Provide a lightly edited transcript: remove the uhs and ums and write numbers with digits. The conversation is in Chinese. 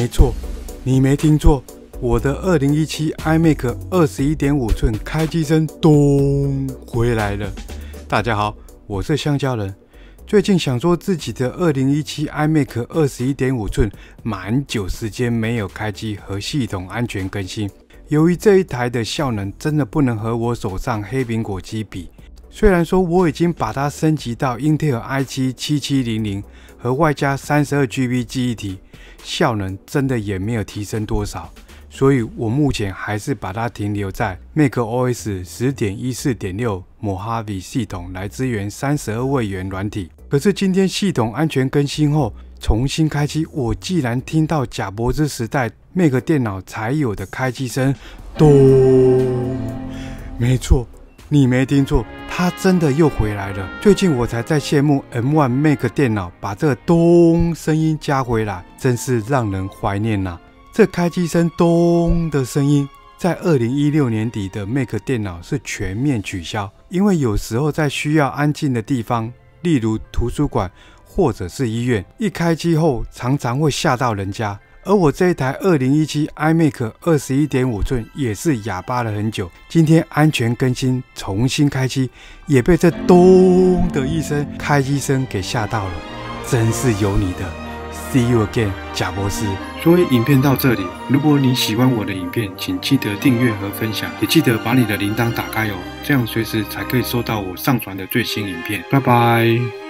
没错，你没听错，我的2017 iMac 21.5寸开机声咚回来了。大家好，我是香蕉人。最近想说自己的2017 iMac 21.5寸蛮久时间没有开机和系统安全更新，由于这一台的效能真的不能和我手上黑苹果机比。虽然说我已经把它升级到 Intel i7-7700和外加 32GB 记忆体，效能真的也没有提升多少，所以我目前还是把它停留在 macOS 10.14.6 Mojave 系统来支援32位元软体。可是今天系统安全更新后重新开机，我既然听到贾伯斯时代 Mac 电脑才有的开机声咚，没错，你没听错，它真的又回来了。最近我才在羡慕 M1 Mac 电脑把这个咚声音加回来，真是让人怀念呐。这开机声咚的声音在2016年底的 Mac 电脑是全面取消，因为有时候在需要安静的地方，例如图书馆或者是医院，一开机后常常会吓到人家。而我这一台2017 iMac 21.5寸也是哑巴了很久，今天安全更新重新开机，也被这咚的一声开机声给吓到了，真是有你的。See you again， 贾伯斯。所以影片到这里，如果你喜欢我的影片，请记得订阅和分享，也记得把你的铃铛打开哦，这样随时才可以收到我上传的最新影片。拜拜。